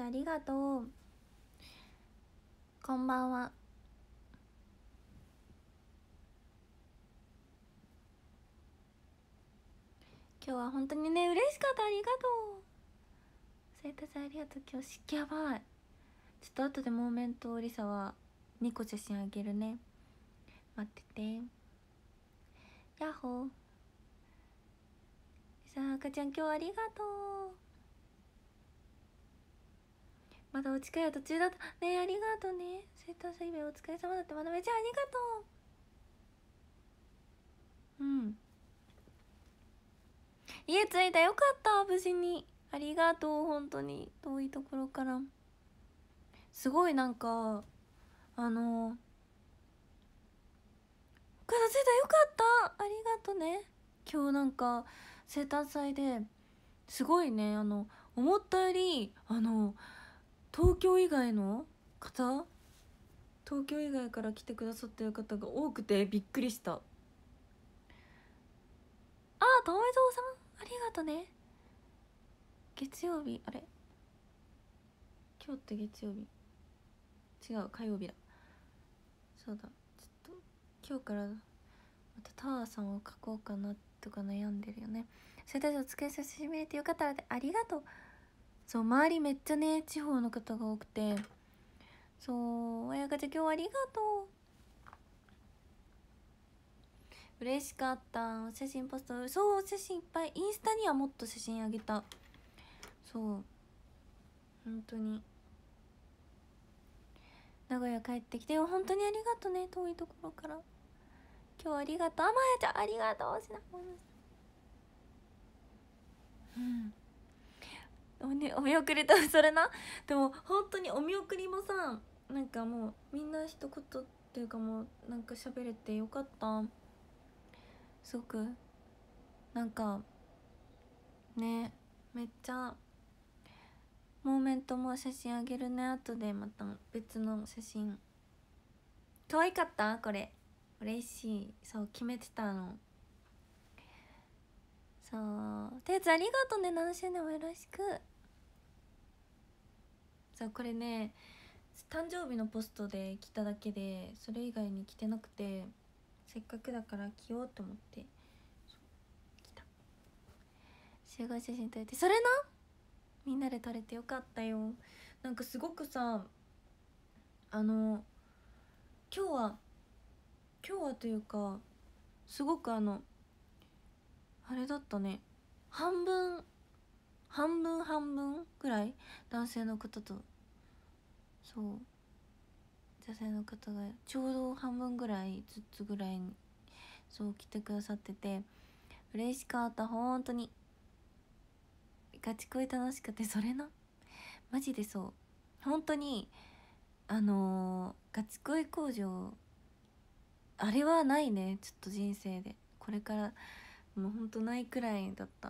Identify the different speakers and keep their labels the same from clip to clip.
Speaker 1: ありがとう。こんばんは。今日は本当にね、嬉しかった。ありがとう。生誕祭ありがとう。今日湿気やばい。ちょっと後でモーメントリサは2個写真あげるね。待ってて。ヤッホー。さあ赤ちゃん今日はありがとう。まだお近い途中だったね。ありがとうね。生誕祭イベお疲れ様だって。まなめちゃんありがとう。うん、家着いた。よかった、無事に。ありがとう。本当に遠いところからすごいなんか岡田着いた。よかった。ありがとね。今日なんか生誕祭ですごいね、思ったより東京以外の方、東京以外から来てくださってる方が多くてびっくりした。あ、ともえぞうさんありがとね。月曜日、あれ今日って月曜日、違う、火曜日だ。そうだ、ちょっと今日からまたタワーさんを書こうかなとか悩んでるよね。それたちお疲れさせてみれてよかったらでありがとう。そう、周りめっちゃね地方の方が多くて、そう親方今日はありがとう。嬉しかった。写真ポスト、そう写真いっぱい。インスタにはもっと写真あげた。そう本当に名古屋帰ってきて本当にありがとうね。遠いところから今日はありがとう。あまやちゃんありがとう。お見送りとそれな。でも本当にお見送りもさ、なんかもうみんな一言っていうか、もうなんか喋れてよかった。すごくなんかね、めっちゃモーメントも写真あげるね。後でまた別の写真。可愛かった。これ嬉しい。そう決めてたの。そうてつありがとうね。7周年もよろしく。そうこれね誕生日のポストで着ただけで、それ以外に着てなくて、せっかくだから着ようと思って着た。集合写真撮れて、それな、みんなで撮れてよかったよ。なんかすごくさ、今日はというかすごくあれだったね。半分ぐらい男性の方と、そう女性の方がちょうど半分ぐらいずつぐらいにそう来てくださってて嬉しかった。本当にガチ恋楽しくて。それなマジでそう本当にガチ恋工場あれはないね。ちょっと人生でこれからもうほんとないくらいだった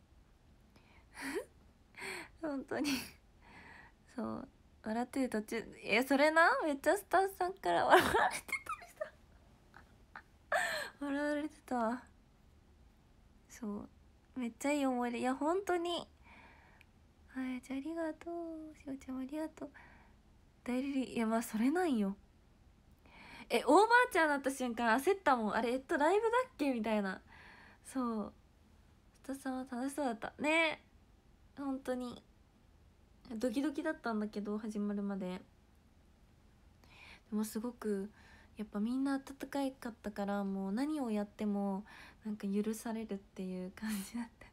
Speaker 1: 本当にそう笑ってる途中、それなめっちゃスタッフさんから笑われてた。笑われてたわ。そうめっちゃいい思い出。いや本当にはいじゃありがとう。しおちゃんもありがとう。代理いやまあそれなんよ。オーバーチャーになった瞬間焦ったもん。あれライブだっけみたいな。そうスタッフさんは楽しそうだったね。本当にドキドキだったんだけど始まるまで。でもすごくやっぱみんな温かかったから、もう何をやってもなんか許されるっていう感じだった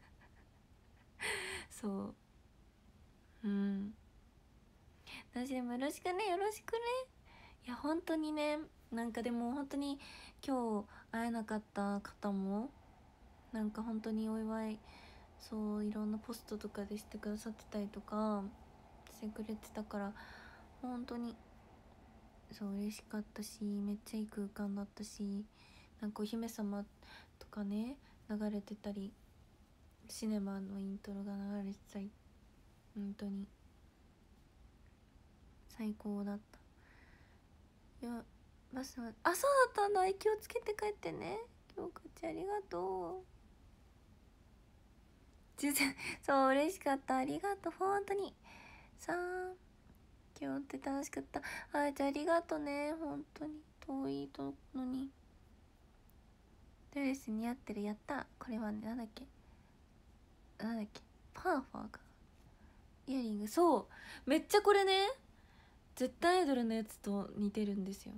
Speaker 1: そう私でもよろしくね。よろしくね。いや本当にね、なんかでも本当に今日会えなかった方もなんか本当にお祝いそういろんなポストとかでしてくださってたりとかしてくれてたから、本当にそう嬉しかったし、めっちゃいい空間だったし、なんかお姫様とかね流れてたり、シネマのイントロが流れてたり、本当に最高だった。いやバスはそうだったんだ。気をつけて帰ってね。今日こっちありがとう。そう嬉しかった。ありがとう本当にさあ今日って楽しかった。あじゃあありがとね、本当に遠いとのに。ドレス似合ってる、やった。これはね、なんだっけパーファーか、イヤリング。そうめっちゃこれね、絶対アイドルのやつと似てるんですよ。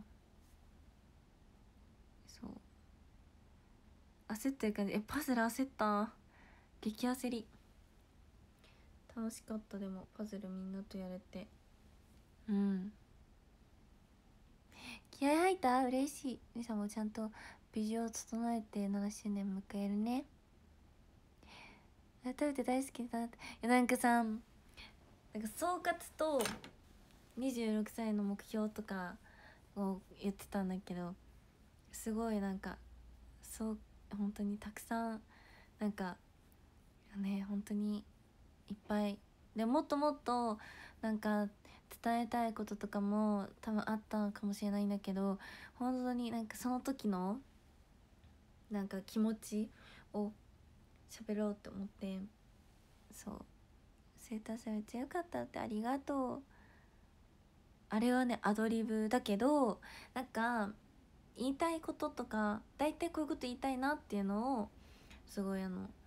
Speaker 1: そう焦ってる感じ。パズル焦った、激焦り。楽しかった。でもパズルみんなとやれて、気合入った。嬉しい。みさんもちゃんと美女を整えて7周年迎えるね。食べて大好きだって。なんかさ、なんか総括と26歳の目標とかを言ってたんだけど、すごいなんかそう本当にたくさんなんかね、本当にいっぱいで、もっともっとなんか伝えたいこととかも多分あったのかもしれないんだけど、本当になんかその時のなんか気持ちを喋ろうって思って。そう生誕祭めっちゃよかったって、ありがとう。あれはねアドリブだけど、なんか言いたいこととか大体こういうこと言いたいなっていうのをすごい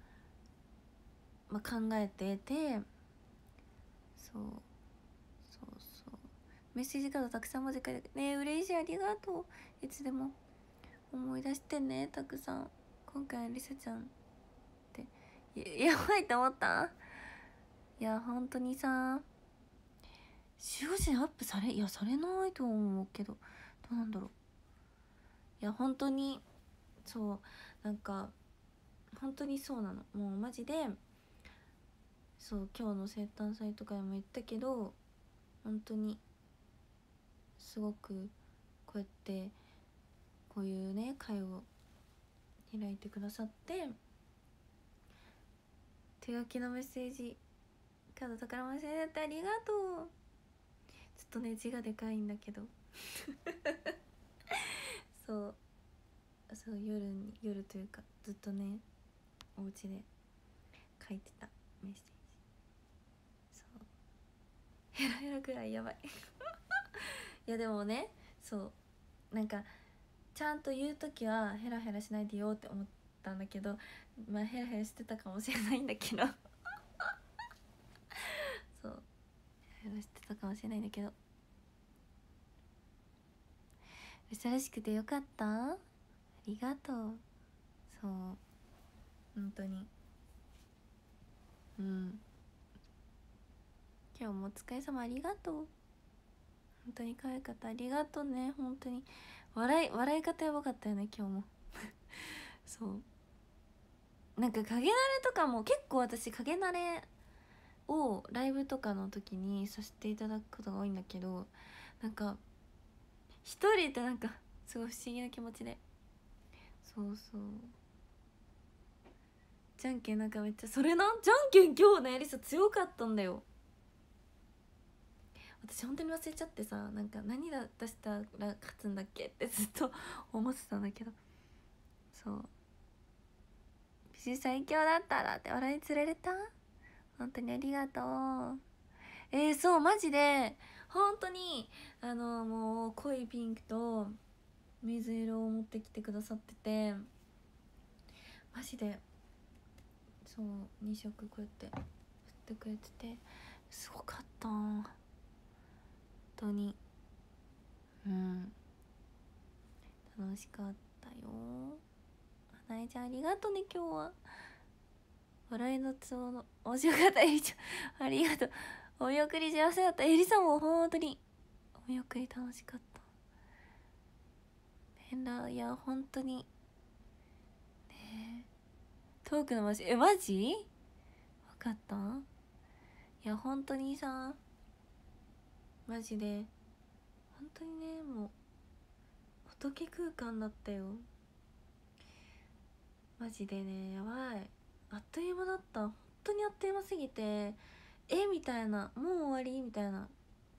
Speaker 1: 考えてて、そうそうメッセージカードたくさん文字書いてね、嬉しい、ありがとう。いつでも思い出してね、たくさん。今回のりさちゃんってやばいって思った。いや本当にさ、15時にアップされないと思うけど、どうなんだろう。いや本当にそう、なんか本当にそうなの。もうマジでそう今日の生誕祭とかでも言ったけど、本当にすごくこうやってこういうね会を開いてくださって、手書きのメッセージカード宝物になってありがとう。ちょっとね字がでかいんだけどそう夜というかずっとねお家で書いてたメッセージ。そうヘラヘラぐらいやばいいやでもね、そうなんかちゃんと言う時はヘラヘラしないでよって思ったんだけど、ヘラヘラしてたかもしれないんだけどそうヘラヘラしてたかもしれないんだけど、うさらしくてよかった、ありがとう。そう本当に今日もお疲れ様、ありがとう。本当に可愛かった、ありがとうね。本当に笑い方やばかったよね今日もそうなんか影慣れとかも結構私影慣れをライブとかの時にさせていただくことが多いんだけど、なんか一人ってなんかすごい不思議な気持ちで、そうじゃんけんなんかめっちゃそれな、じゃんけん今日ねリサ強かったんだよ。私本当に忘れちゃってさ、なんか何出したら勝つんだっけってずっと思ってたんだけど、そう美人最強だったらって笑いつられた。本当にありがとう。そうマジで本当にもう濃いピンクと水色を持ってきてくださってて、マジでそう2色こうやって振ってくれててすごかった本当に。楽しかったよ。花江ちゃんありがとね。今日は笑いのツボの面白かった。えりちゃんありがとう。お見送り幸せだった。えりさんも本当にお見送り楽しかった。変だ。いや本当にね、トークのマジマジ分かった。いや本当にさマジで本当にね、もう仏空間だったよマジでね。やばい、あっという間だった。本当にあっという間すぎてみたいな、もう終わりみたいな。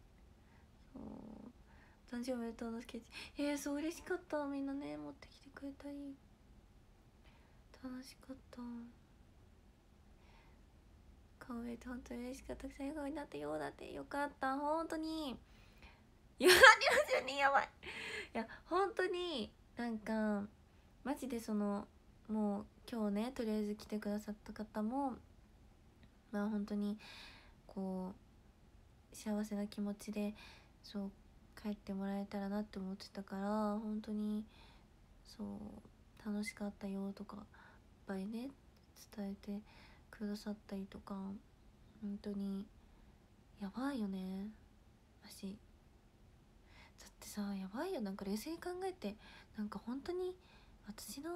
Speaker 1: そう誕生日おめでとうのスケッチ、そう嬉しかった。みんなね持ってきてくれたり楽しかった。 顔見れて本当に嬉しかった。最後になったようだって。よかった、本当に。いや、42やばい。いや本当になんかマジでもう今日ねとりあえず来てくださった方もまあ本当にこう幸せな気持ちでそう帰ってもらえたらなって思ってたから、本当にそう楽しかったよとかいっぱいね伝えてくださったりとか、本当にやばいよねマジ。だってさやばいよ、なんか冷静に考えて、なんか本当に私の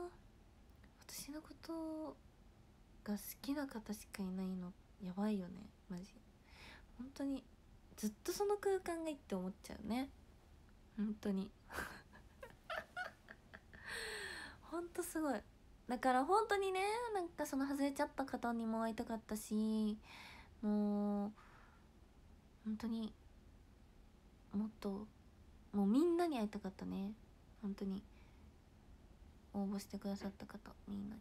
Speaker 1: ことが好きな方しかいないのやばいよねマジ。本当にずっとその空間がいいって思っちゃうね本当に本当すごい。だから本当にね、なんか外れちゃった方にも会いたかったし、もう本当にもっともうみんなに会いたかったね。本当に応募してくださった方みんなに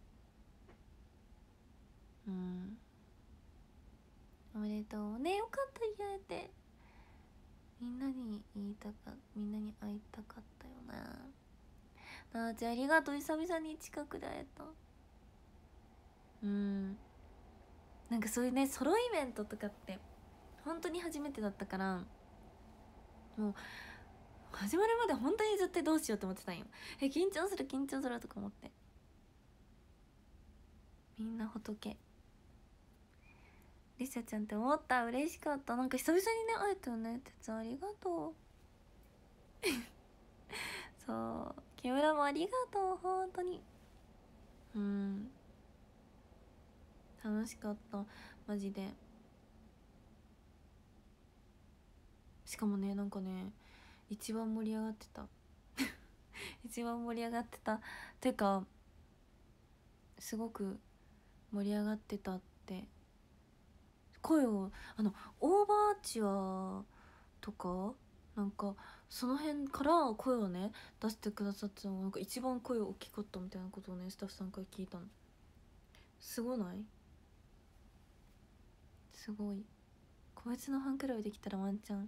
Speaker 1: おめでとうね。よかった言えて、みんなに会いたかったよな。なあちゃんありがとう、久々に近くで会えた。なんかそういうねソロイベントとかって本当に初めてだったから、もう始まるまで本当に絶対どうしようと思ってたんよ。緊張するとか思って。みんな仏りさちゃんって思った。嬉しかった。なんか久々にね会えたよね。てつありがとうそう木村もありがとう本当に。楽しかったマジで。しかもねなんかね一番盛り上がってた一番盛り上がってたてかすごく盛り上がってたって、声をオーバーチュアとかなんかその辺から声をね出してくださってたのがなんか一番声大きかったみたいなことをねスタッフさんから聞いたの。すごない？すごい。個別のファンクラブできたらワンチャン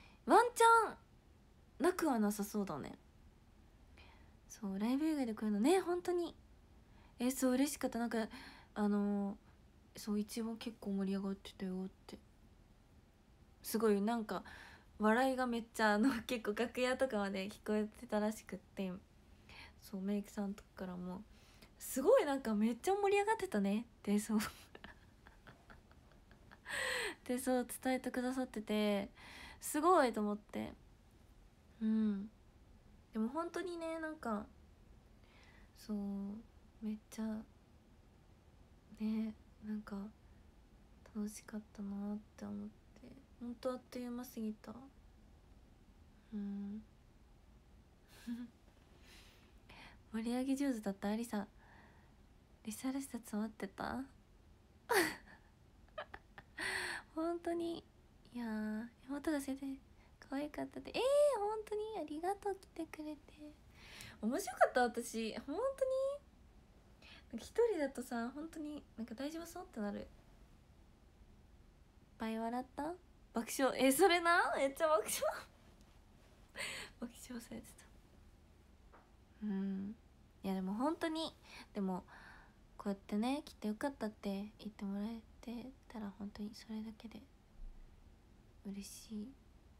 Speaker 1: なくはなさそうだね。そうライブ以外でこういうのね本当にそう嬉しかった。なんかそう一番結構盛り上がってたよって、すごいなんか笑いがめっちゃ結構楽屋とかまで聞こえてたらしくって、そうメイクさんとかからもすごいなんかめっちゃ盛り上がってたねってそうでそう伝えてくださっててすごいと思って。でも本当にねなんかそうめっちゃねなんか楽しかったなって思って、本当あっという間すぎた。盛り上げ上手だった。ありさリサらしさ詰まってた本当に。いやー妹が先生可愛かったで本当にありがとう来てくれて面白かった。私本当になんか一人だとさ本当になんか大丈夫そうってなる。いっぱい笑った爆笑それなめっちゃ爆笑爆笑されてた。いやでも本当にでもこうやってね来てよかったって言ってもらえてたら本当にそれだけで嬉しい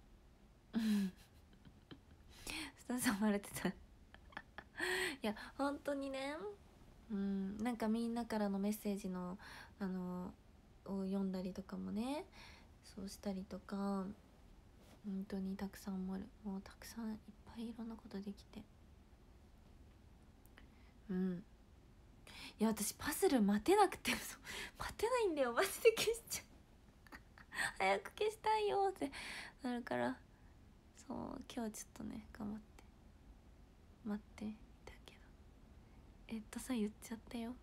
Speaker 1: スタンされてたいや本当にねなんかみんなからのメッセージのを読んだりとかもねそうしたりとか本当にたくさんもうたくさんいっぱいいろんなことできていや私パズル待てなくて待てないんだよマジで消しちゃう早く消したいよってなるから、そう今日ちょっとね頑張って待っていたけどさ言っちゃったよ。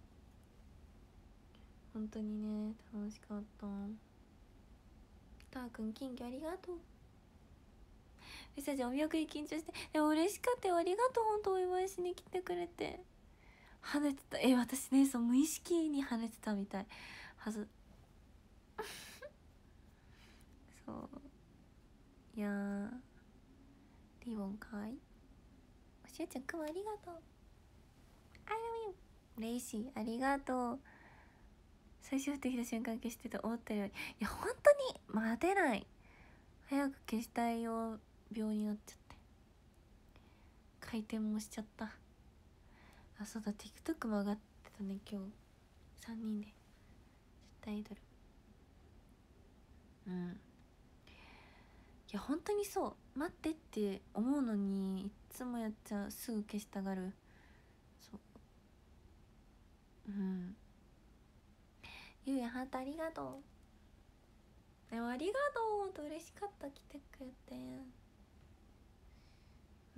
Speaker 1: 本当にね楽しかった。たーくん金魚ありがとう。りさちゃんお見送り緊張してでも嬉しかったよ。ありがとう本当お祝いしに来てくれて。跳ねてた私ねそう無意識に跳ねてたみたいはず。 そういやー、リボンかわいい。しゅうちゃんくまありがとう。I love you。レイシーありがとう。最初降ってきた瞬間消してた思ったより、いや本当に待てない。早く消したいよ病になっちゃって、回転もしちゃった。あ、そうだ TikTok も上がってたね今日。3人で絶対アイドル。うん、いや本当にそう待ってって思うのにいつもやっちゃう、すぐ消したがる。そう、うん。ゆうやハートありがとう。でもありがとう、ほんと嬉しかった、来てくれて。うん、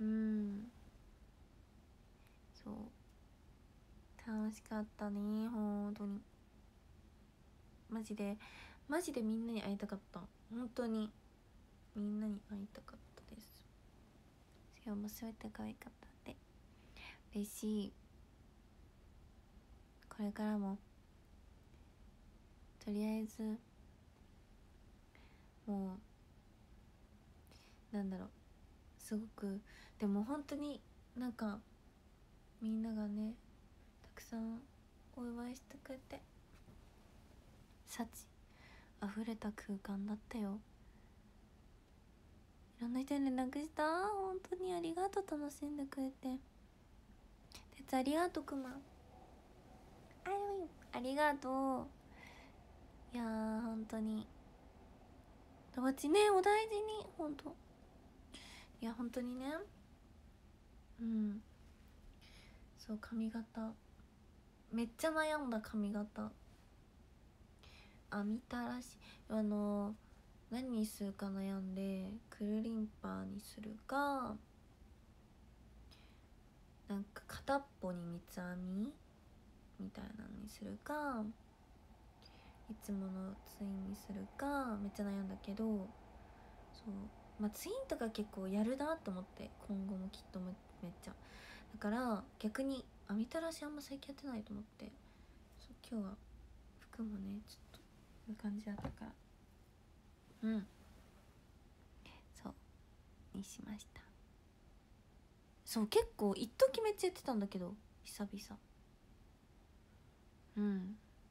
Speaker 1: そう楽しかったね本当に。マジでマジでみんなに会いたかった。本当にみんなに会いたかったです。今日も全て可愛かったって嬉しい。これからもとりあえずもうなんだろう、すごくでも本当になんかみんながねたくさんお祝いしてくれて幸あふれた空間だったよ。いろんな人に連絡した。本当にありがとう、楽しんでくれて。てつありがとう、くまありがとう。いやー本当に友達ね、お大事に。本当いや本当にね。うん、そう髪型めっちゃ悩んだ。髪型見たらしい。何にするか悩んで、くるりんぱにするか、なんか片っぽに三つ編みみたいなのにするか、いつものツインにするかめっちゃ悩んだけど、そうまあツインとか結構やるなと思って、今後もきっとめっちゃだから逆に編みたらしあんま最近やってないと思って、そう今日は服もねちょっとこういう感じだったから、うんそうにしました。そう結構一時めっちゃやってたんだけど久々。うん、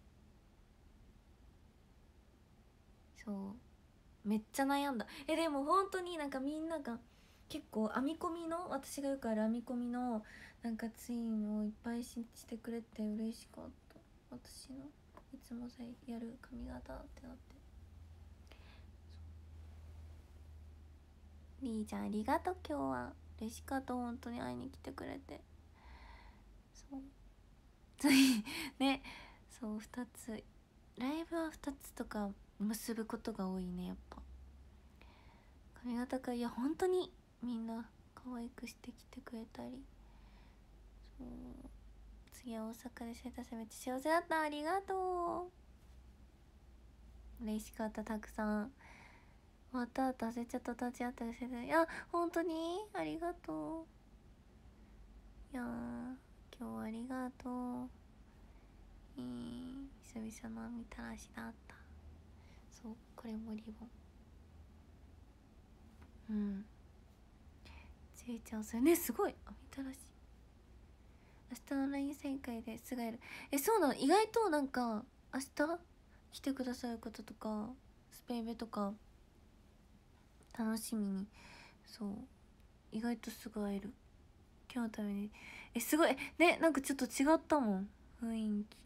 Speaker 1: そうめっちゃ悩んだ。でも本当になんかみんなが結構編み込みの、私がよくある編み込みのなんかツインをいっぱいしてくれて嬉しかった。私のいつもやる髪型ってなって。りーちゃんありがとう、今日は嬉しかった。本当に会いに来てくれて。そうついね、そう2つライブは2つとか結ぶことが多いねやっぱ。髪型か、いや本当にみんな可愛くしてきてくれたり。そう次は大阪で生活めっちゃ幸せだった。ありがとう、嬉しかった。たくさんまた忘れちゃった。立ち会ったりしてて、いや本当にありがとう。いや今日はありがとう。久々のみたらしだった。そうこれもリボン。うんちいちゃんそれねすごいみたらし。明日の LINE 再会ですぐ会える。そうなの、意外となんか明日来てくださる方とかスペインベとか楽しみに。そう意外とすぐ会える。今日のためにすごいね、なんかちょっと違ったもん雰囲気。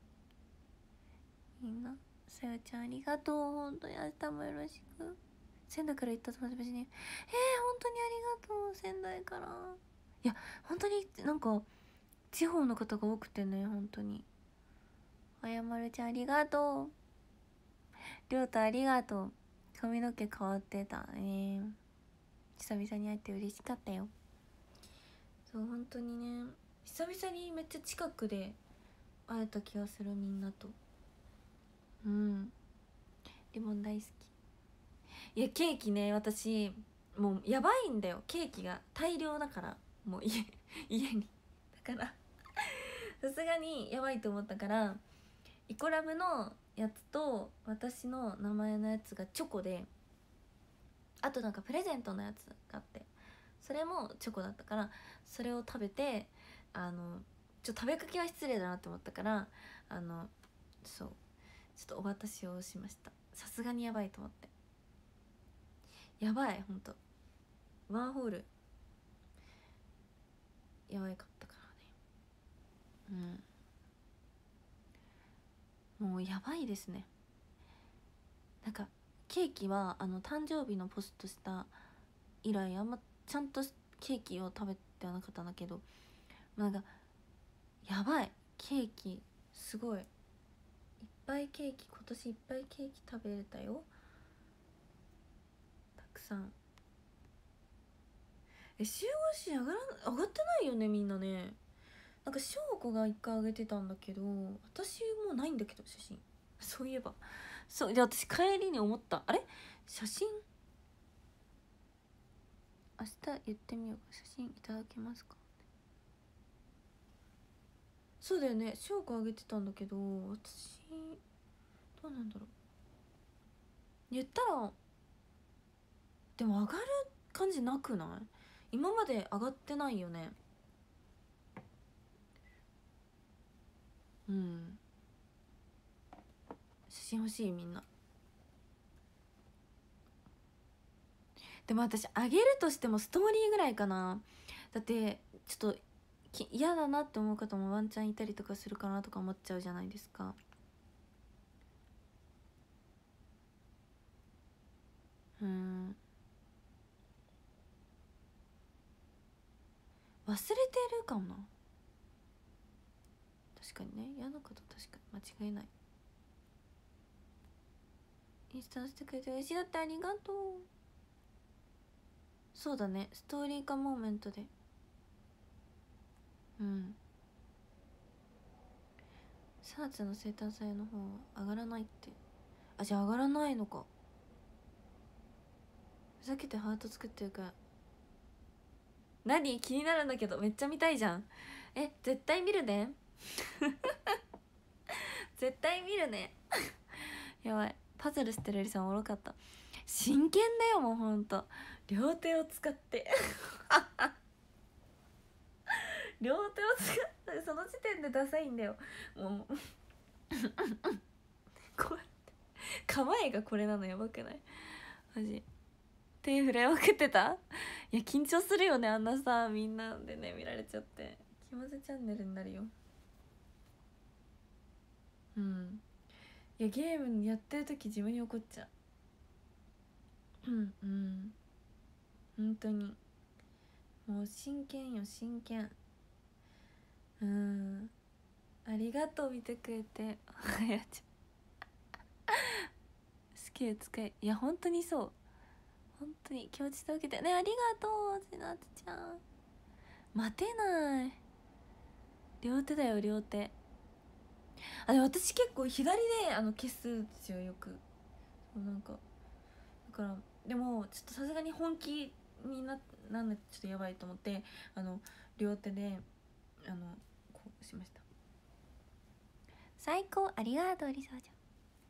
Speaker 1: みんなさよちゃんありがとう。本当に明日もよろしく。仙台から行った友達に本当にありがとう。仙台から、いや本当になんか地方の方が多くてね、本当に。あやまるちゃんありがとう。りょうたありがとう。髪の毛変わってたね。久々に会えて嬉しかったよ。そう本当にね、久々にめっちゃ近くで会えた気がする、みんなと。うん、リボン大好き。いやケーキね、私もうやばいんだよ、ケーキが大量だから。もう家にだからさすがにやばいと思ったから、イコラブのやつと私の名前のやつがチョコで、あとなんかプレゼントのやつがあって、それもチョコだったから、それを食べて、食べかけは失礼だなって思ったから、そうちょっとお渡しをしました。さすがにやばいと思って、やばい、ほんとワンホールやばいかったからね。もうやばいですね。なんかケーキは誕生日のポストした以来あんまちゃんとケーキを食べてはなかったんだけど、なんかやばい、ケーキすごいいっぱい、ケーキ今年いっぱいケーキ食べれたよ、たくさん。集合し上がってないよねみんなね。なんか翔子が一回上げてたんだけど、私もうないんだけど写真。そういえばそうで、私帰りに思った、あれ写真明日言ってみようか、写真いただけますか。そうだよね、翔子上げてたんだけど、私どうなんだろう、言ったらでも上がる感じなくない？今まで上がってないよね。うん、写真欲しいみんな。でも私上げるとしてもストーリーぐらいかな。だってちょっと嫌だなって思う方もワンチャンいたりとかするかなとか思っちゃうじゃないですか。忘れてるかもな。確かにね、嫌なこと確かに間違いない。インスタンしてくれて嬉しいだって、ありがとう。そうだね、ストーリー化モーメントで。サーチの生誕祭の方は上がらないって。あ、じゃあ上がらないのか。ふざけてハート作ってるから。何気になるんだけど、めっちゃ見たいじゃん。絶対見るね。絶対見るね。やばい、パズルしてるよりさんおもろかった。真剣だよもうほんと、両手を使って両手を使って、その時点でダサいんだよもうこうやって構えがこれなのやばくない？マジ手触れまくってた。いや緊張するよね、あんなさみんなでね見られちゃって。気まずチャンネルになるよ。いやゲームやってる時自分に怒っちゃう。本当にもう真剣よ真剣。ありがとう見てくれて。やっちゃスキル使い、いや本当にそう、本当に気持ち届けてね、ありがとうちなつちゃん。待てない、両手だよ両手。でも私結構左で消すんですよよく。そうなんかだから、でもちょっとさすがに本気になんでちょっとやばいと思って、両手でこうしました。最高、ありがとうりさちゃん。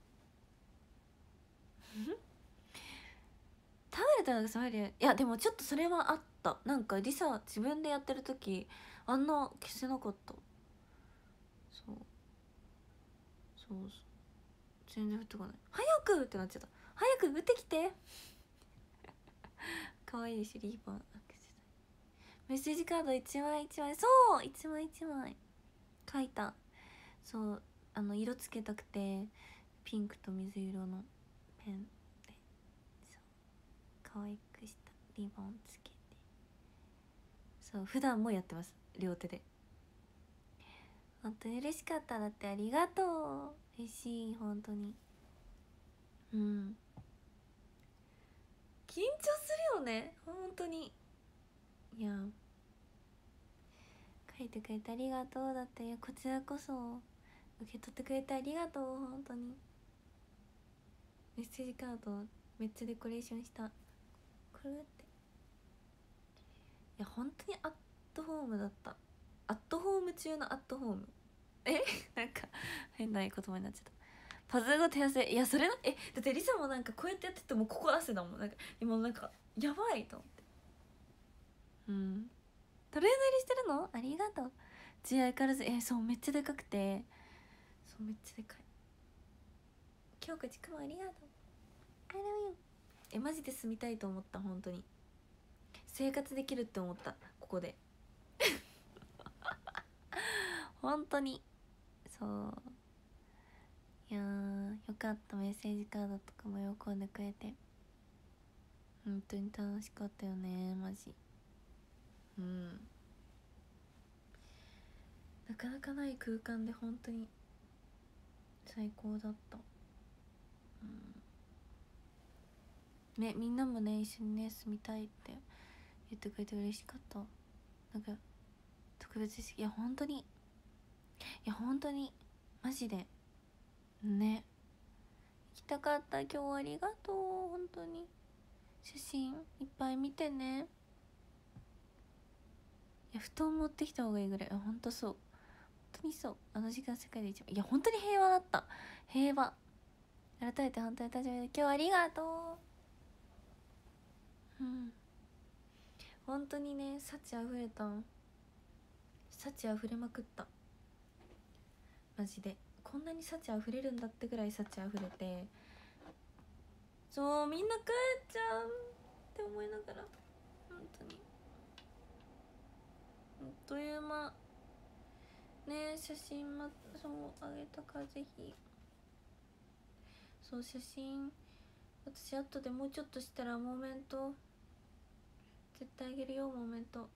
Speaker 1: 食べれたのがすごい。いやでもちょっとそれはあった。なんかリサ自分でやってる時あんな消せなかった。そうそうそう、全然降ってこない。早くってなっちゃった。早く降ってきて。可愛いでしょリーボン。メッセージカード一枚一枚、そう一枚一枚書いた。そう色つけたくてピンクと水色のペンでそう可愛くしたリボンつけて、そう普段もやってます、両手で。本当に嬉しかった。だってありがとう、嬉しい本当に。緊張するよね本当に。いや書いてくれてありがとう。だってこちらこそ受け取ってくれてありがとう本当に。メッセージカードめっちゃデコレーションした。これって、いや本当にアットホームだった。アットホーム中のアットホーム。なんか変な言葉になっちゃった。 パズルごと手汗、いやそれな、だってリサもなんかこうやってやっててもここ汗だもん。なんか今なんかやばいと思って。トレーナー入りしてるの？ありがとう。相変わらずそうめっちゃでかくて、そうめっちゃでかい。京子ちくもありがとう。I love you。マジで住みたいと思った。本当に生活できるって思った、ここで。本当にそう。いやーよかった。メッセージカードとかも喜んでくれて本当に楽しかったよね、マジ。なかなかない空間で本当に最高だった。ね、みんなもね一緒にね住みたいって言ってくれて嬉しかった。なんか特別し、いや本当にマジでね、行きたかった。今日ありがとう。本当に写真いっぱい見てね。いや布団持ってきた方がいいぐらい。本当そう、本当にそう。あの時間世界で一番、いや本当に平和だった。平和。改めて本当に誕生日で今日ありがとう。本当にね、幸あふれた。幸あふれまくった、マジで。こんなに幸あふれるんだってぐらい幸あふれて、そうみんな帰っちゃうって思いながら、本当にあっという間ね。写真そうあげたからぜひ。そう写真私後でもうちょっとしたらモーメント絶対あげるよ。モーメント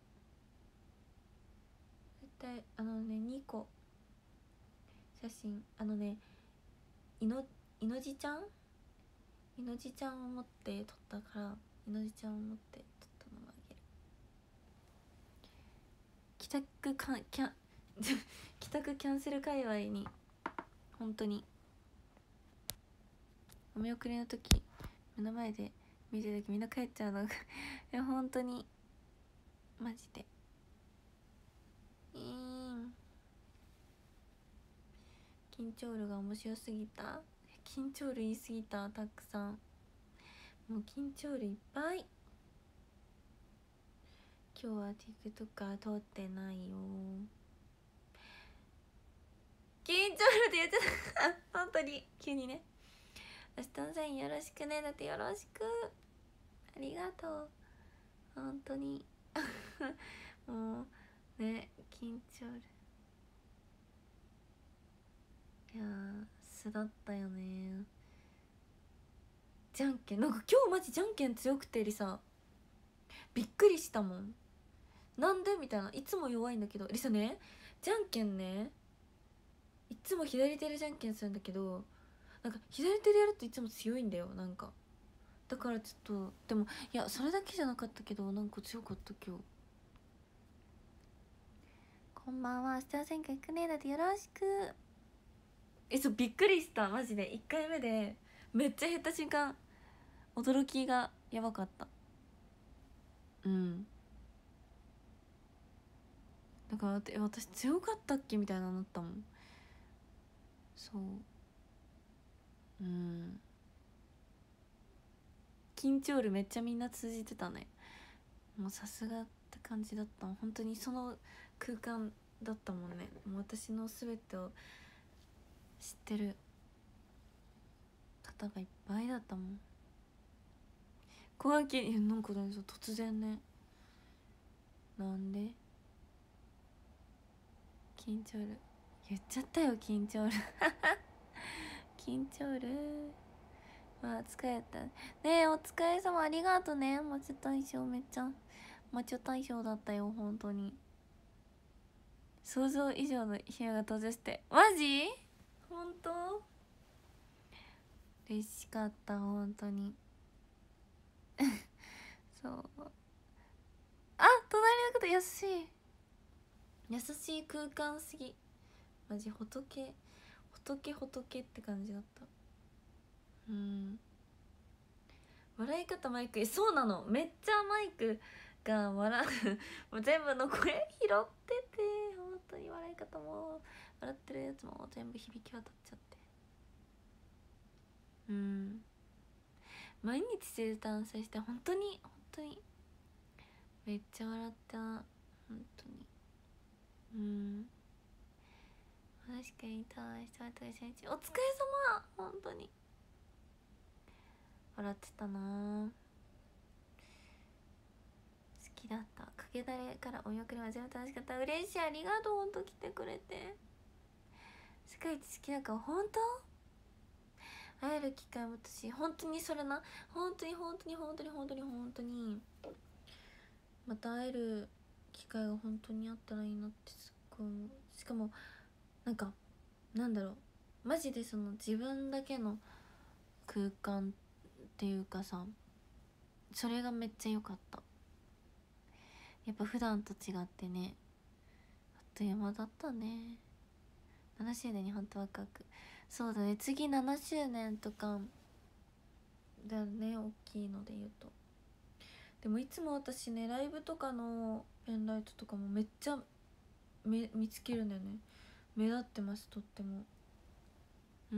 Speaker 1: 絶対2個写真いのじちゃんを持って撮ったから、いのじちゃんを持って撮ったのをあげる。帰宅キャンセル界隈に本当にお見送りの時目の前で見てる時みんな帰っちゃうのがいや本当にマジで緊張ルが面白すぎた。緊張ル言いすぎた。たくさんもう緊張ルいっぱい。今日は TikTok 撮ってないよ。緊張ルって言っちゃった本当に急にね。明日のサインよろしくね。だってよろしく、ありがとう本当にもうね、緊張る。いや素だったよね。じゃんけんなんか今日マジじゃんけん強くてリサびっくりしたもん。なんでみたいな。いつも弱いんだけどリサね、じゃんけんねいつも左手でじゃんけんするんだけど、なんか左手でやるといつも強いんだよ。なんかだからちょっとでもいやそれだけじゃなかったけどなんか強かった今日。こんばんは。明日は選挙行くね。だってよろしく。そうびっくりしたマジで。1回目でめっちゃ減った瞬間驚きがやばかった。だから私強かったっけみたいなのなったもん。そう緊張るめっちゃみんな通じてたね。もうさすがって感じだったもん。本当にその空間だったもんね。もう私の全てを知ってる方がいっぱいだったもん。小分けなんかね突然ね。なんで緊張る言っちゃったよ。緊張る緊張る。まあ疲れたね。えお疲れ様。ありがとね。マチョ大賞めっちゃマチョ大賞だったよ本当に。想像以上の部屋が登場してマジ本当嬉しかった本当にそうあ隣の方優しい優しい空間すぎマジ。仏って感じだった。笑い方マイクそうなの。めっちゃマイクが笑うもう全部の声拾ってて本当に笑い方も笑ってるやつも全部響き渡っちゃってうん、毎日生誕祭して本当にめっちゃ笑った本当に。うん、確かに対しては大戦中お疲れ様本当に笑ってたな。好きだった。かけだれからお見送りは全部楽しかった。嬉しい、ありがとう。ほんと来てくれて。世界一好きだから本当会える機会も私本当にそれな、本当にまた会える機会が本当にあったらいいなってすっごい思う。しかもなんかなんだろう、マジでその自分だけの空間っていうかさ、それがめっちゃ良かった。やっぱ普段と違ってね、あっという間だったね。7周年にほんとワクワク。そうだね、次7周年とかだよね、大きいので言うと。でもいつも私ね、ライブとかのペンライトとかもめっちゃ見つけるんだよね。目立ってます、とっても。うん、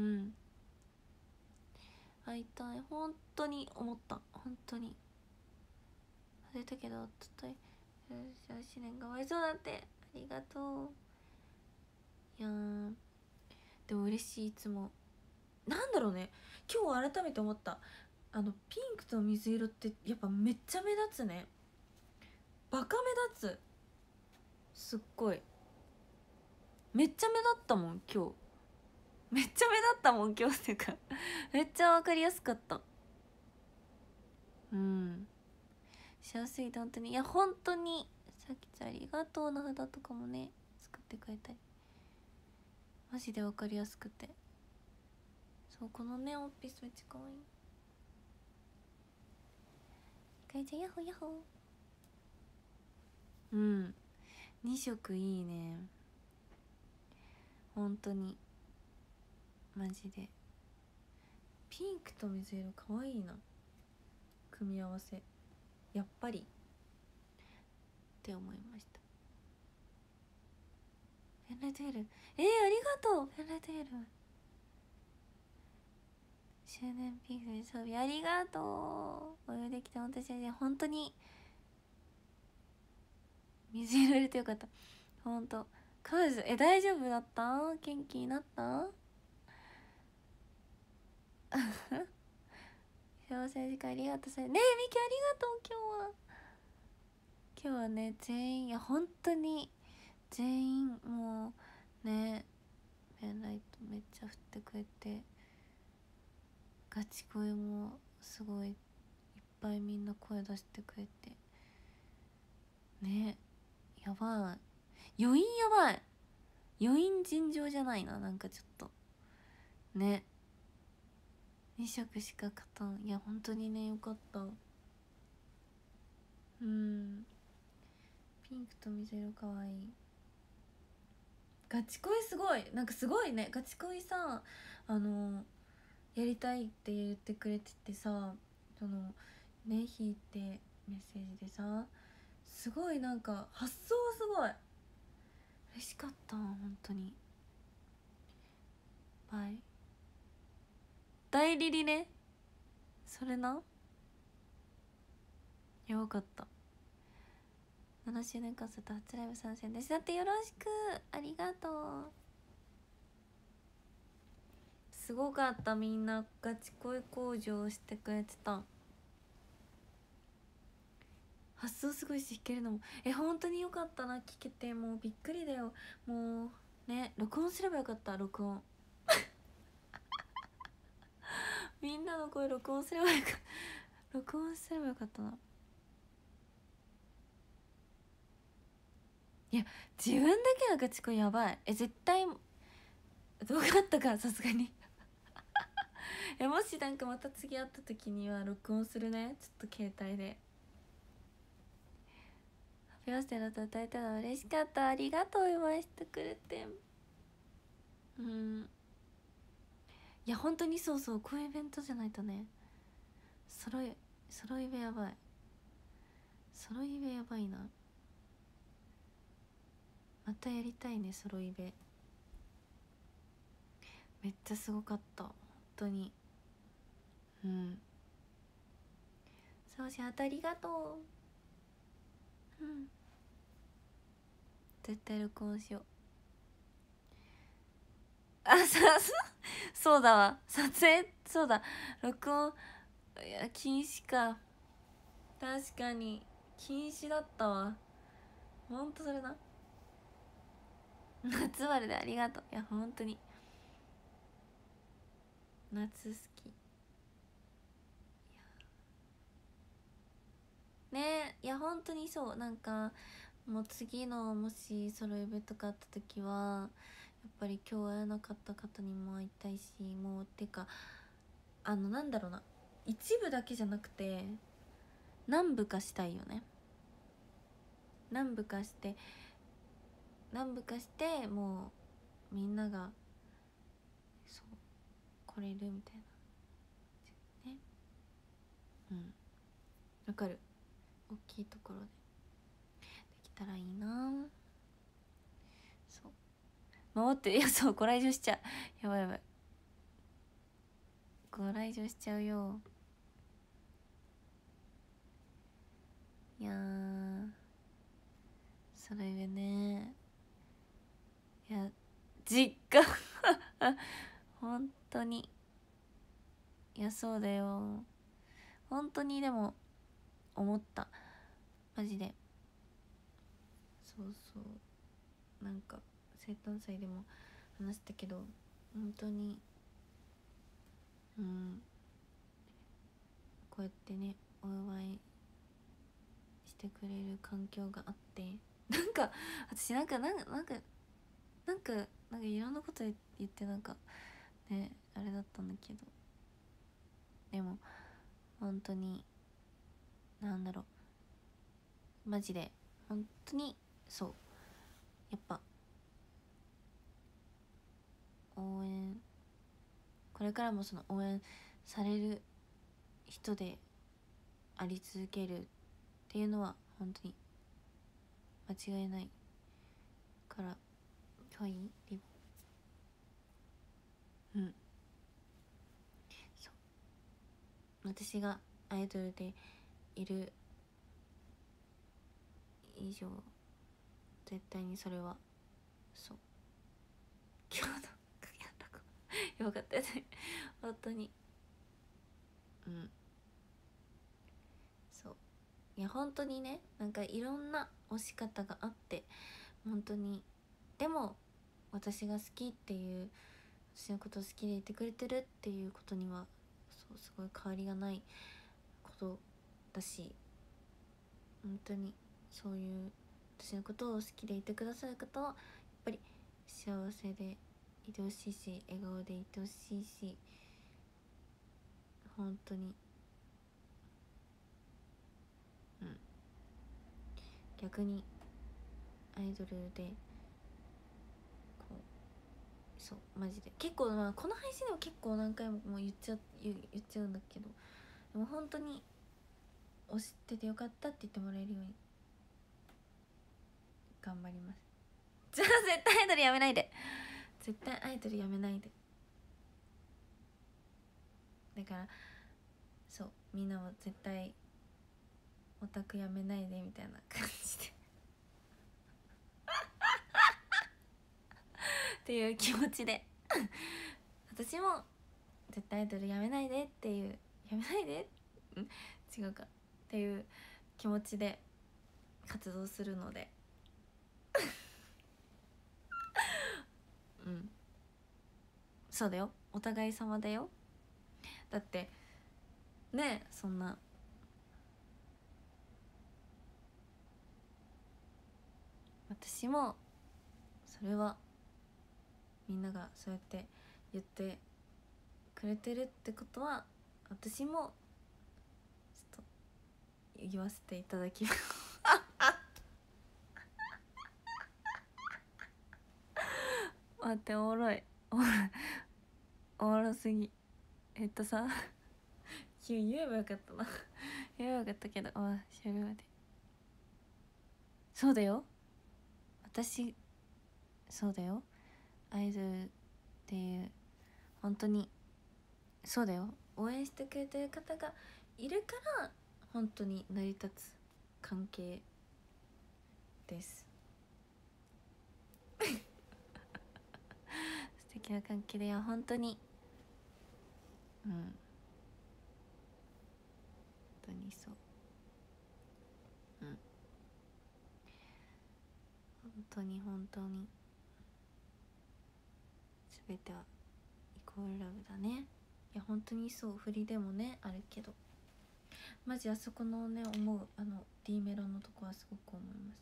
Speaker 1: 会いたい、本当に思った。本当に忘れたけど、おととい7年が終わりそうだって。ありがとう。いやーでも嬉しい。いつもなんだろうね、今日改めて思った。ピンクと水色ってやっぱめっちゃ目立つね。バカ目立つ。すっごいめっちゃ目立ったもん今日。めっちゃ目立ったもん今日っていうかめっちゃ分かりやすかった。うん、幸せいて本当に。いや本当にさきちゃんありがとうの札とかもね作ってくれたり、マジで分かりやすくて。そう、このねオンピースめっちゃ可愛い。かいちゃんヤッホーヤッホー。うん、2色いいね本当にマジで。ピンクと水色可愛いな、組み合わせやっぱりって思いました。ペンライトエール、ありがとう。ペンライトエール周年ピンクで装備ありがとう。お湯できた私は本当に水色入れてよかった。ほんと彼女大丈夫だった？元気になった？幸せな時間ありがとう。ねえミキありがとう。今日はね全員、いや本当に全員もうねペンライトめっちゃ振ってくれて、ガチ声もすごいいっぱいみんな声出してくれてね。やばい、余韻やばい、余韻尋常じゃないな。なんかちょっとね2色しか勝たん。いや本当にねよかった。うん、ピンクと水色かわいい。ガチ恋すごい、なんかすごいね、ガチ恋さやりたいって言ってくれててさ、そのね弾いてメッセージでさ、すごいなんか発想はすごい嬉しかった。本当にバイ大リリね、それな、やばかった。7周年間すると初ライブ参戦です。だってよろしくありがとう。すごかった、みんなガチ恋工場してくれてた。発想すごいし弾けるのも本当によかったな、聞けて。もうびっくりだよ。もうね録音すればよかった。録音みんなの声録音すればよかった。録音すればよかったな。いや自分だけのガチ恋やばい。絶対動画あったからさすがにもしなんかまた次会った時には録音するね、ちょっと携帯で。ハッピーバースデーだと歌えたの嬉しかった。ありがとう言わしてくれて。うん、いや本当にそうそう、こういうイベントじゃないとね。ソロイベやばい、ソロイベやばいな。またやりたいねソロイベ。めっちゃすごかった本当に。 うん、そうしあとありがとう。うん、絶対録音しよう。あ、そうだわ、撮影、そうだ、録音、いや禁止か。確かに禁止だったわ。ほんとそれな。夏丸でありがとう。いやほんとに夏好き。ねえ、いや本当にそう。なんかもう次のもしソロイベとかあった時はやっぱり今日会えなかった方にも会いたいし、もうてかなんだろうな、一部だけじゃなくて何部かしたいよね。何部かしてもうみんながそう来れるみたいなね。うん、わかる。大きいところでできたらいいな。そう守って、いやそうご来場しちゃう。やばいやばい、ご来場しちゃうよ。いやーそれでね、いや実家本当に、いやそうだよ本当に。でも思った、マジで。そうそう、なんか生誕祭でも話したけど本当に、うん、こうやってねお祝いしてくれる環境があって、なんか私なんかいろんなこと言ってなんかねあれだったんだけど、でも本当になんだろう、マジで本当にそう、やっぱ応援、これからもその応援される人であり続けるっていうのは本当に間違いないから。今日いいリボン、うん、そう私がアイドルでいる以上絶対にそれはそう、今日のやったかよかったよね本当に。うん、そう、いや本当にね、なんかいろんな推し方があって本当に、でも私が好きっていう、私のことを好きでいてくれてるっていうことにはそうすごい変わりがないことだし、本当にそういう私のことを好きでいてくださる方はやっぱり幸せでいてほしいし、笑顔でいてほしいし、本当に、うん、逆にアイドルでこう、そうマジで結構、まあこの配信でも結構何回も言っちゃうんだけど、でも本当に推しててよかったって言ってもらえるように頑張ります。じゃあ絶対アイドルやめないで、絶対アイドルやめないで。だからそうみんなも絶対オタクやめないでみたいな感じでっていう気持ちで私も絶対アイドルやめないでっていう、やめないで、うん、違うかっていう気持ちで活動するのでうん、そうだよ、お互い様だよ。だってねえ、そんな私もそれはみんながそうやって言ってくれてるってことは私もちょっと言わせていただきます待って、おもろい、おもろすぎ。さ言えばよかったな言えばよかったけど、あ、終了で。そうだよ、私そうだよ、アイドルっていう本当にそうだよ、 応援してくれてる方がいるから本当に成り立つ関係です素敵な関係で、いや本当に本当にそう、本当に全てはイコールラブだね。いや本当にそう、振りでもねあるけど、マジあそこのね思うD メロのとこはすごく思います。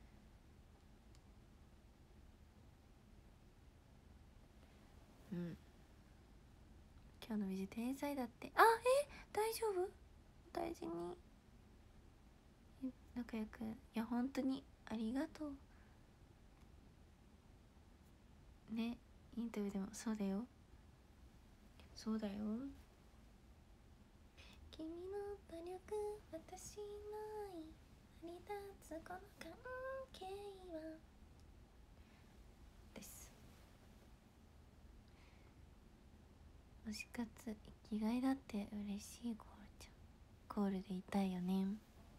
Speaker 1: 今日の美女天才だって。大丈夫？大事に仲良く。いや本当にありがとうね。インタビューでもそうだよ、そうだよ。君の努力私の愛成り立つこの関係はです。推し活生きがいだって嬉しい。コールちゃんコールでいたいよね。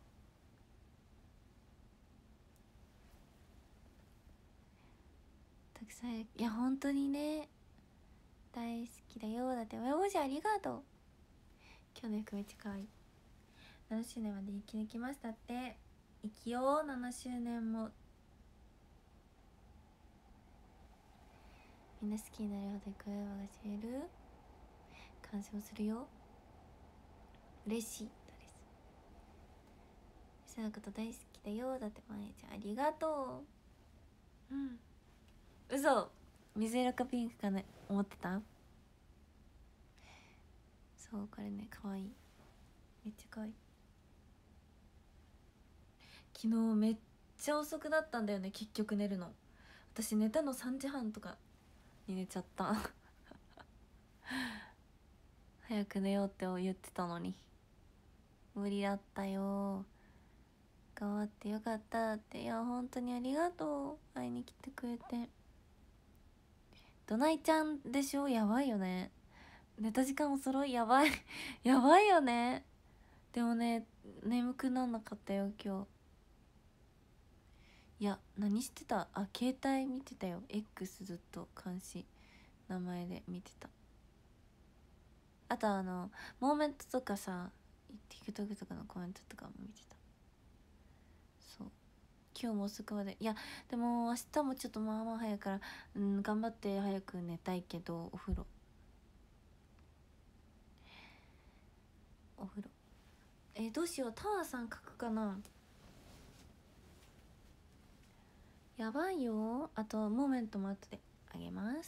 Speaker 1: たくさん、いや本当にね大好きだよ。だって親御しありがとう。今日の服めっちゃ可愛い。7周年まで生き抜きましたって。生きよう、7周年も。みんな好きになるほど声をが知れる。感謝をするよ。嬉しいです。そのこと大好きだよ。だってまえちゃんありがとう。嘘、水色かピンクかね思ってた。そう、これね可愛い、めっちゃ可愛い。昨日めっちゃ遅くだったんだよね、結局寝るの。私寝たの3時半とかに寝ちゃった早く寝ようって言ってたのに無理だったよ。頑張ってよかったって。いや本当にありがとう、会いに来てくれて。どないちゃんでしょ、やばいよね。寝た時間お揃い、やばいやばいよね。でもね眠くなんなかったよ今日。いや何してた？携帯見てたよ。 X ずっと監視名前で見てた。あとモーメントとかさ TikTok とかのコメントとかも見てた。そう、今日も遅くまで。いやでも明日もちょっとまあまあ早いから、頑張って早く寝たいけど、お風呂どうしよう、タワーさん書くかな。やばいよ。あとモーメントも後であげます。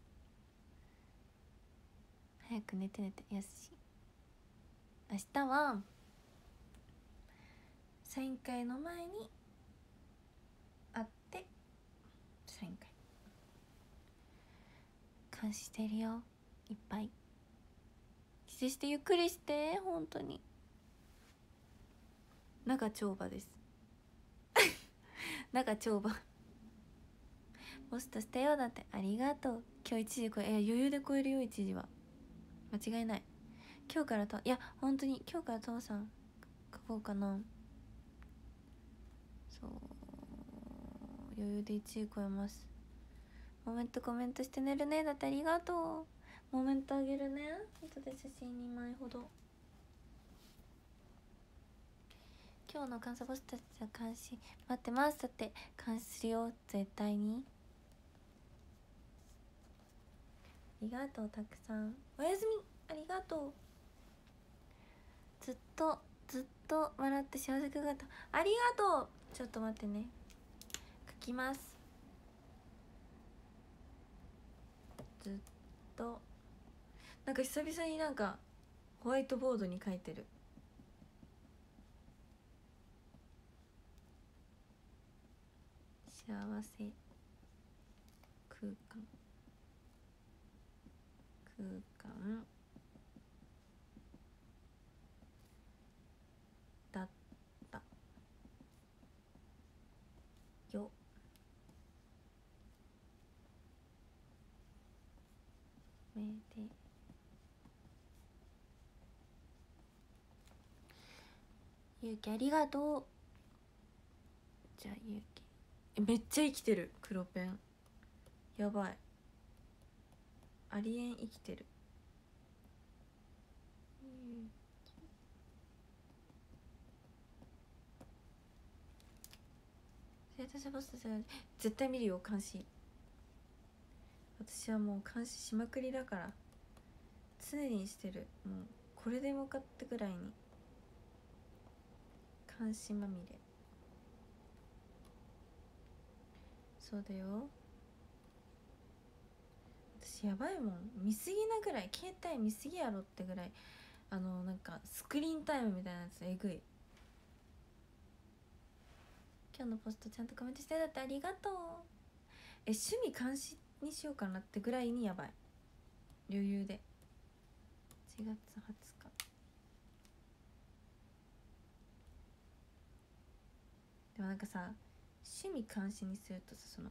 Speaker 1: 早く寝てよし。明日はサイン会の前に会ってサイン会監視してるよ、いっぱい。帰省してゆっくりして、本当に長丁場です長丁場ポストしたよ。だってありがとう。今日1時超え、余裕で超えるよ1時は間違いない。今日からいや本当に今日から父さん書こうかな。そう、余裕で1時超えます。モメントコメントして寝るね。だってありがとう。モメントあげるね。後で写真2枚ほど。今日の監査ボスたちは監視待ってます。だって監視するよ絶対に。ありがとう、たくさんおやすみ。ありがとう。ずっと笑って幸せくがとう。ありがとう。ちょっと待ってね、書きます。ずっとなんか久々になんかホワイトボードに書いてる。幸せ空間だったよ。めでゆうきありがとう。じゃあゆうきめっちゃ生きてる。黒ペンやばい。ありえん生きてる。私はボス絶対見るよ監視。私はもう監視しまくりだから常にしてる。もうこれでもかってぐらいに監視まみれ。そうだよ。私やばいもん。見すぎなぐらい、携帯見すぎやろってぐらいなんかスクリーンタイムみたいなやつえぐい。今日のポストちゃんとコメントしてだってありがとう。趣味監視にしようかなってぐらいにやばい。余裕で。1月20日でもなんかさ、趣味監視にするとさ、その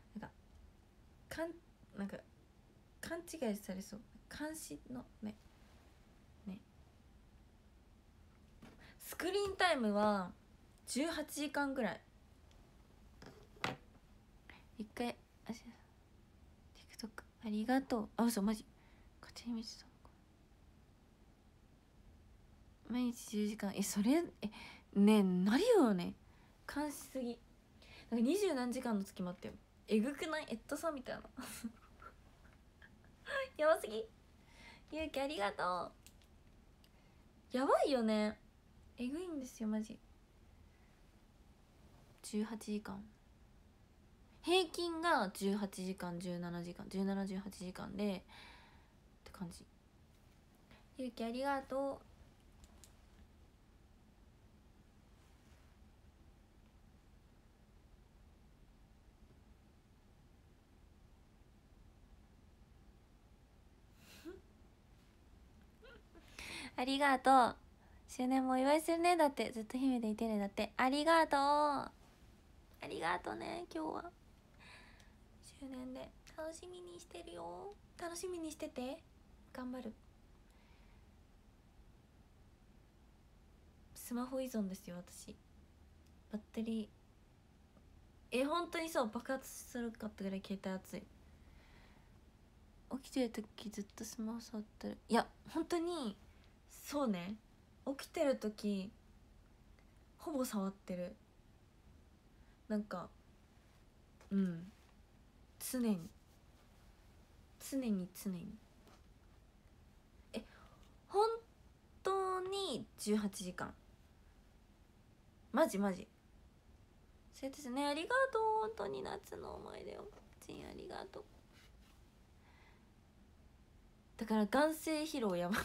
Speaker 1: なんか勘違いされそう。監視のねスクリーンタイムは18時間ぐらい。一回TikTok ありがとう。あ、嘘マジ勝手に見てた。毎日10時間それねえなるよね。監視すぎ。なんか20何時間の月もあったよ。えぐくない？さんみたいなやばすぎ。ゆうきありがとう。やばいよね。えぐいんですよマジ。18時間平均が18時間17時間1718時間でって感じ。ゆうきありがとう。ありがとう。周年もお祝いするね。だってずっと姫でいてね。だってありがとう。ありがとうね。今日は周年で楽しみにしてるよ。楽しみにしてて。頑張る。スマホ依存ですよ私。バッテリー本当にそう爆発するかってぐらい携帯熱い。起きてる時ずっとスマホ触ってる。いや本当にそうね。起きてる時ほぼ触ってる。なんか常に本当に18時間マジそうですね。ありがとう。本当に夏の思い出をちんありがとう。だから眼性疲労やば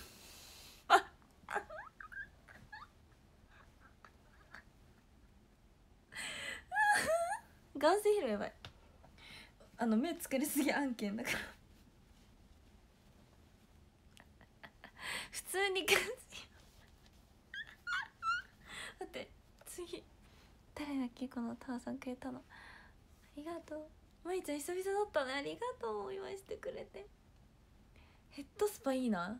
Speaker 1: 眼性疲労やばい。目つかりすぎ案件だから普通に眼性待って次誰だっけこのタワさんくれたの。ありがとう。まいちゃん久々だったね。ありがとう。お祝いしてくれて。ヘッドスパいいな。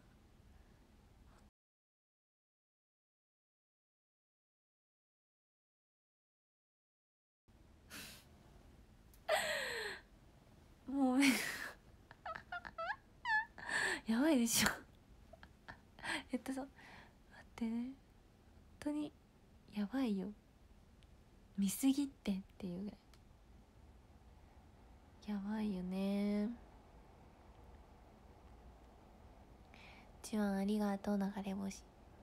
Speaker 1: もうやばいでしょさ待ってね。本当にやばいよ。見すぎってっていうぐらいやばいよね。ちわんありがとう。流れ星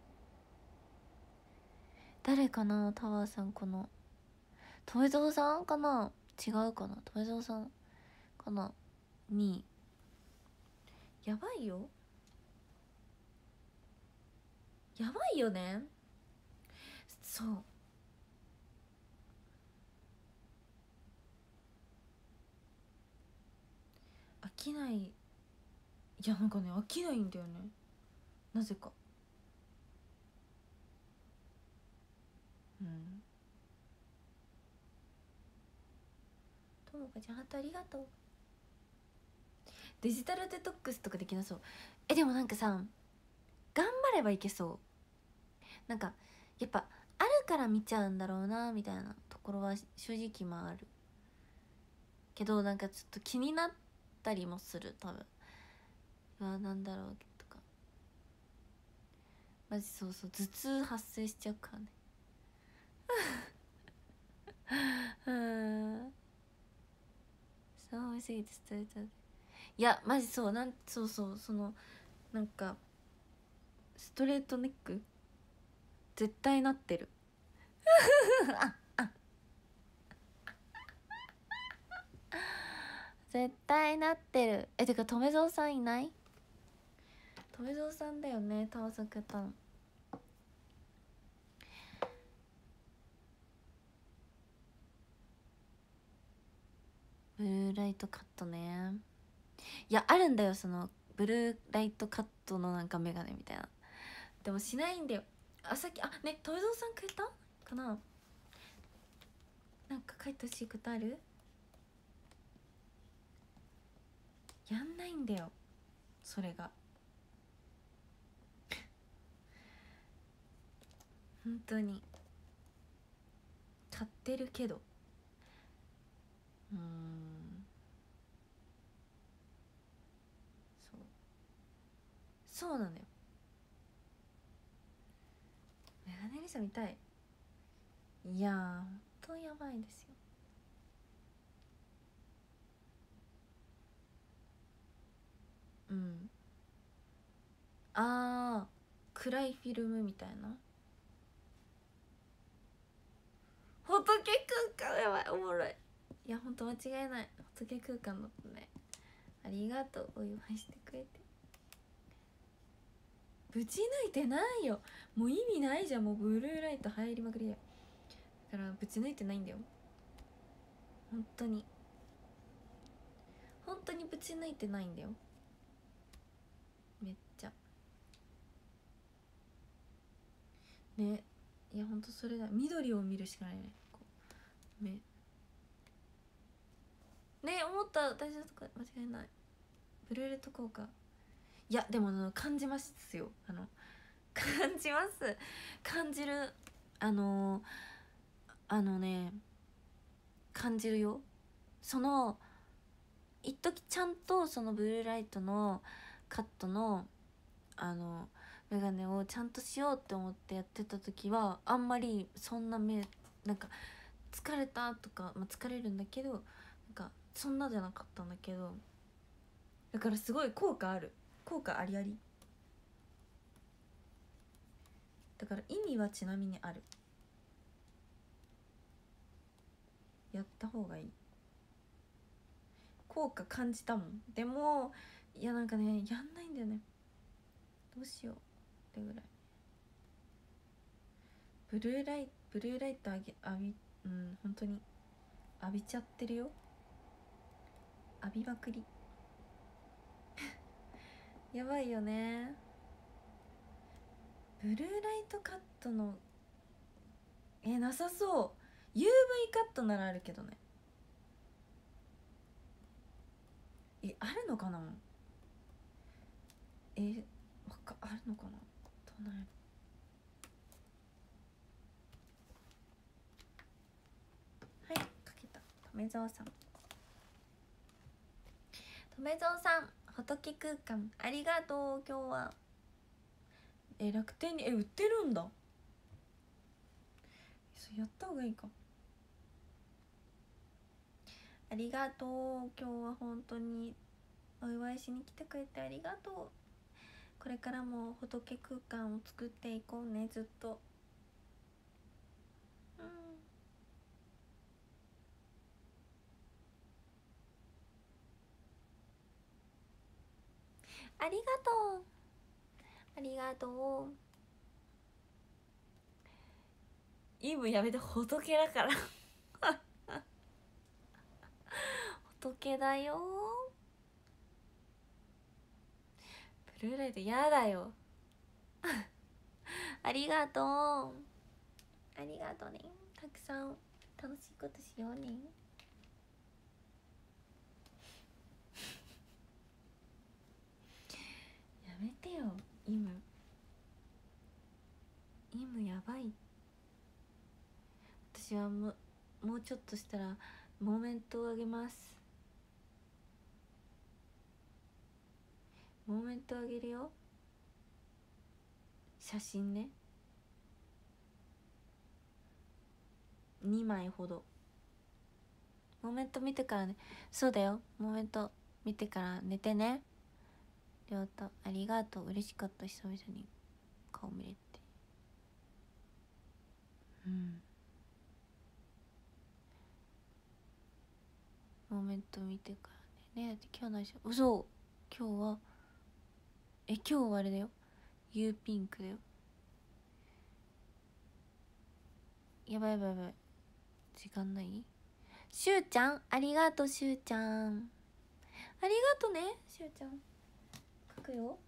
Speaker 1: 誰かな。タワーさんこのとめぞうさんかな。違うかな。とめぞうさんかな。にやばいよ。やばいよね。そう飽きない。いやなんかね飽きないんだよねなぜか。ともかちゃんハートありがとう。デジタルデトックスとかできなそう。でもなんかさ頑張ればいけそう。なんかやっぱあるから見ちゃうんだろうなみたいなところは正直まああるけど、なんかちょっと気になったりもする。多分なんだろうとか、マジそうそう、頭痛発生しちゃうからね。寒すぎてストレート。いやマジそうそうそう、そのなんかストレートネック絶対なってる。絶対なってる。てか留蔵さんいない？留蔵さんだよね、探索やったの。ブルーライトカットね。いやあるんだよ、そのブルーライトカットのなんかメガネみたいな。でもしないんだよ。さっきね、富蔵さんくれたかな。なんか書いてほしいことある？やんないんだよそれが。本当に買ってるけど、そうなんだよ。メガネリサ見たい。いやーほんとやばいですよ。暗いフィルムみたいな。仏空間やばい、おもろい。いやほんと間違いない、仏空間だったね。ありがとう、お祝いしてくれて。ぶち抜いてないよ、もう意味ないじゃん。もうブルーライト入りまくりだよ。だからぶち抜いてないんだよ。本当に本当にぶち抜いてないんだよ。めっちゃね。いやほんとそれだ、緑を見るしかないね。こうね思った。私だとか間違いない。ブルーレット効果、いやでも感じますよ。感じます、感じる。ね、感じるよ。その一時ちゃんとそのブルーライトのカットのメガネをちゃんとしようって思ってやってた時はあんまりそんななんか疲れたとか、疲れるんだけどなんかそんなじゃなかったんだけど、だからすごい効果ある、効果ありあり。だから意味はちなみにある。やった方がいい。効果感じたもん。でもいやなんかね、やんないんだよね。どうしようってぐらい。ブルーライト浴び本当に浴びちゃってるよ。浴びまくりやばいよね。ブルーライトカットのなさそう。 UV カットならあるけどね。あるのかな。あるのかな。どうなんやろ。はい、かけた。留蔵さん、留蔵さん、仏空間ありがとう。今日は楽天に売ってるんだ。やった方がいいか。ありがとう。今日は本当にお祝いしに来てくれてありがとう。これからも仏空間を作っていこうね、ずっと。ありがとう、ありがとう。イブやめて、仏だから仏だよ。ブルーライトやだよありがとう、ありがとうね。たくさん楽しいことしようねやめてよ、イムやばい。 私はもうちょっとしたらモーメントをあげます。モーメントあげるよ。写真ね、2枚ほど。モーメント見てからね。そうだよ、モーメント見てから寝てね。りょうたありがとう、嬉しかった、久々に顔見れて。モーメント見てからね。今日何しよう。嘘、今日は今日はあれだよ、ユーピンクだよ。やばいやばいやばい、時間ない。しゅうちゃんありがとう、しゅうちゃんありがとね、しゅうちゃん。書くよ。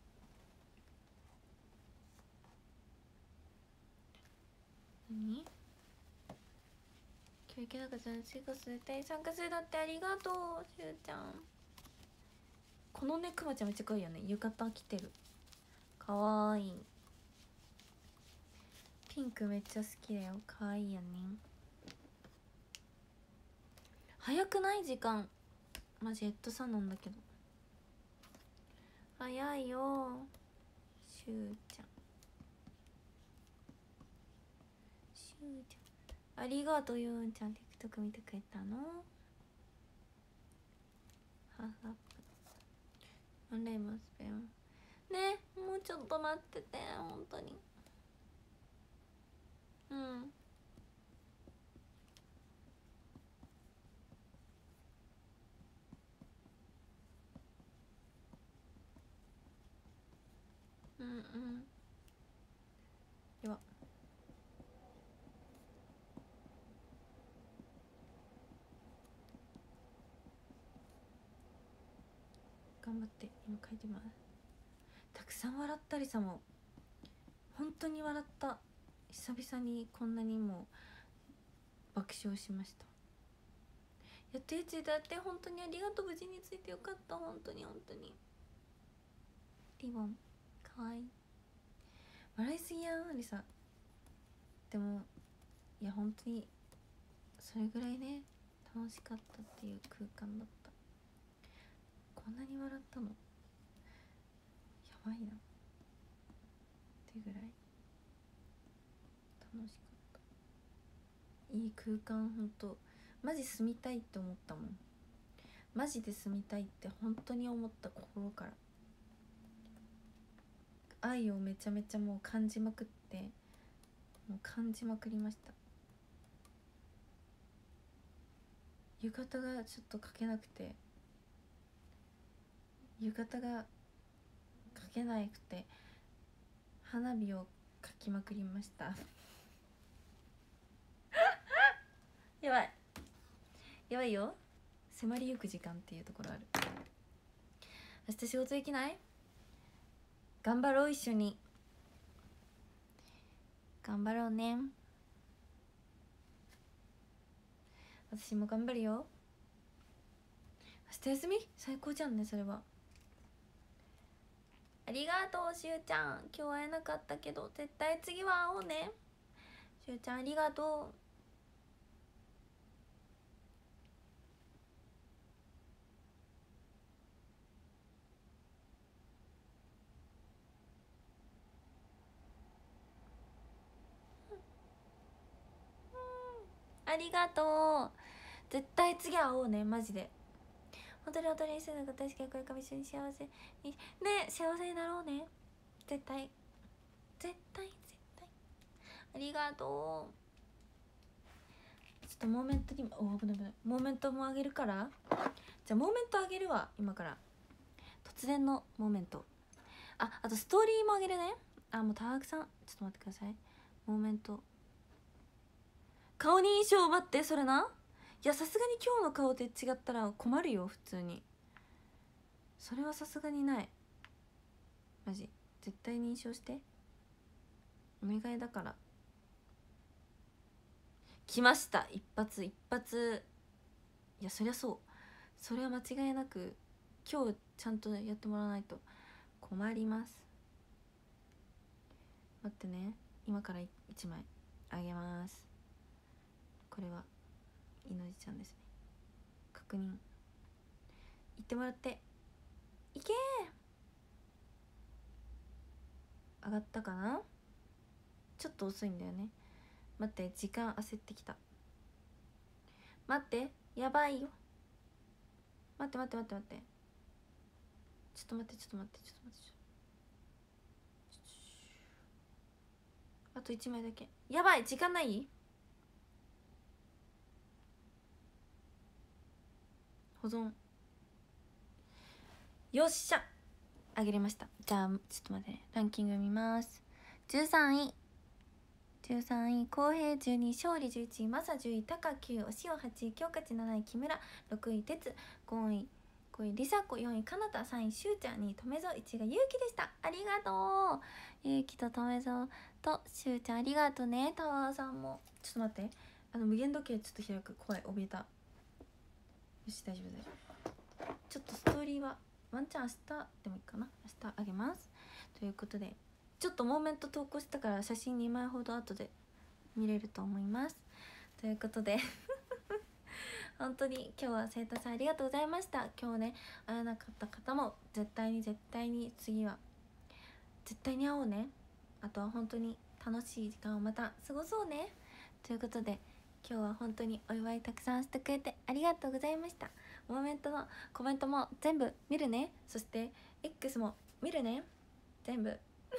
Speaker 1: 何、今日行けなかったの生活絶対参加するだって、ありがとうしゅうちゃん。このねくまちゃんめっちゃ可愛いよね、浴衣着てる、かわいい。ピンクめっちゃ好きだよ、かわいいよね。早くない時間、マジヘッドサなんだけど早いよ。しゅうちゃん、しゅうちゃんありがとう。ゆうんちゃん TikTok 見てくれたの。ハハップオンラインもスペンね、もうちょっと待ってて、本当に。うんでは頑張って今書いてます。たくさん笑ったりさも、本当に笑った。久々にこんなにも爆笑しました。やっとゆちだって、本当にありがとう。無事についてよかった、本当に本当に。リボンかわいい。笑いすぎやんありさ。でもいや本当にそれぐらいね、楽しかったっていう空間だった。こんなに笑ったのやばいなってぐらい楽しかった。いい空間、ほんとマジ住みたいって思ったもん。マジで住みたいって本当に思った、心から。愛をめちゃめちゃもう感じまくって、もう感じまくりました。浴衣がちょっと描けなくて、浴衣が描けなくて花火を描きまくりましたやばいやばいよ、迫りゆく時間っていうところある。明日仕事行きない？頑張ろう、一緒に頑張ろうね。私も頑張るよ。明日休み最高じゃんね、それは。ありがとうしゅうちゃん、今日会えなかったけど絶対次は会おうね。しゅうちゃんありがとう。ありがとう。絶対次は会おうね、マジで。本当に本当にするのが大好きなこれから一緒に幸せにね、幸せになろうね、絶対絶対絶対。ありがとう。ちょっとモーメントにも、危ない危ない、モーメントもあげるから。じゃあモーメントあげるわ、今から。突然のモーメント。あとストーリーもあげるね。もうたくさん、ちょっと待ってください。モーメント、顔認証、待って、それな。いやさすがに今日の顔で違ったら困るよ、普通に。それはさすがにない、マジ絶対認証して、お願いだから。来ました、一発一発。いやそりゃそう、それは間違いなく今日ちゃんとやってもらわないと困ります。待ってね、今から1枚あげます。こいのじちゃんですね。確認言ってもらって、いけー。上がったかな。ちょっと遅いんだよね。待って、時間焦ってきた。待って、やばいよ。待って待って待って待って、ちょっと待ってちょっと待ってちょっと待って、あと1枚だけ。やばい、時間ない。保存。よっしゃ、あげれました。じゃあちょっと待ってね、ランキング見ます。13位浩平、12位勝利、11位マサ、10位タカ、9位おしお、8位京香ち、7位木村、6位哲、5位りさこ、4位かなた、3位しゅうちゃん、2位とめぞ、1位がゆうきでした。ありがとう。ゆうきととめぞとしゅうちゃん、ありがとうね。タワーさんもちょっと待って、無限時計ちょっと開く。怖い、怯えた。よし、大丈夫大丈夫。ちょっとストーリーはワンチャン明日でもいいかな。明日あげます。ということで、ちょっとモーメント投稿したから写真2枚ほど後で見れると思います。ということで本当に今日は生徒さんありがとうございました。今日ね会えなかった方も絶対に次は絶対に会おうね。あとは本当に楽しい時間をまた過ごそうね。ということで、今日は本当にお祝いたくさんしてくれてありがとうございました。モーメントのコメントも全部見るね。そして X も見るね、全部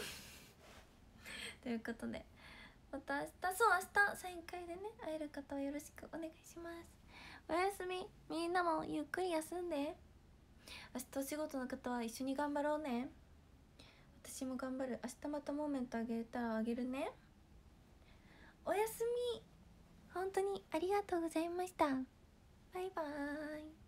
Speaker 1: ということで、また明日、そう明日サイン会でね会える方はよろしくお願いします。おやすみ。みんなもゆっくり休んで。明日お仕事の方は一緒に頑張ろうね。私も頑張る。明日またモーメントあげたらあげるね。おやすみ。本当にありがとうございました。バイバーイ。